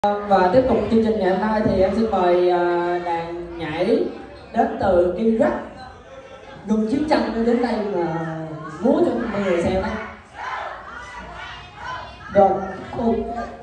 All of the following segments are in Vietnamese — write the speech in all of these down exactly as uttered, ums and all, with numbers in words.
Và tiếp tục chương trình ngày hôm nay thì em xin mời đàn nhảy đến từ Iraq ngừng chiến tranh đến đây mà múa cho mọi người xem đấy. Rồi, ok.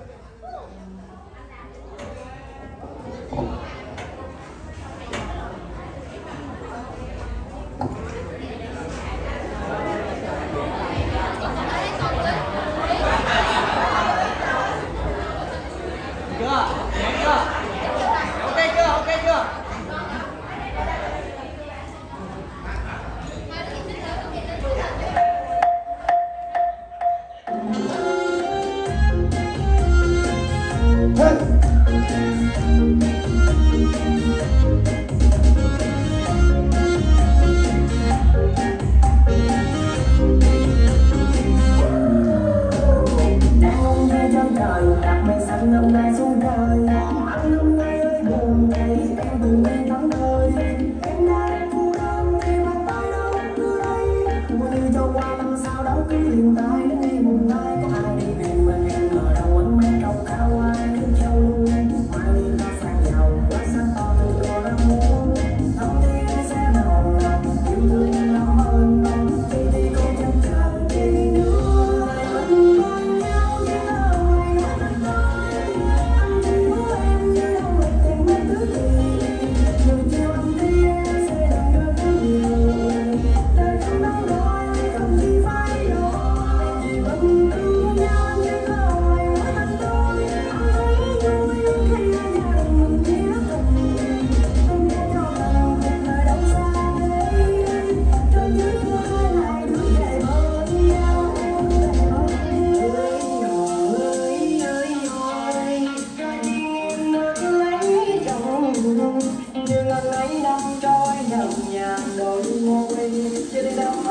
Năm nay xuống trời, anh năm nay ơi buồn thấy em từng ngày thắng thời. Em đang cô đơn thì bàn tay đâu đưa đây. Mùa như cho qua năm sau đó cứ liền tay đến ngày mùng hai. Có ai đi về mà em ngờ đâu anh mang trầu cao ai cứ treo luôn. Mai đi ra sang giàu, quá sáng to từ cờ ra muôn. Thông tin em sẽ nào nào, yêu thương em lâu hơn đâu. Thì thì cô chẳng chờ gì nữa. Vẫn còn nhau như thơ ngày vẫn còn. Nhưng anh ấy đang trôi nhầm nhàng đôi môi trên đâu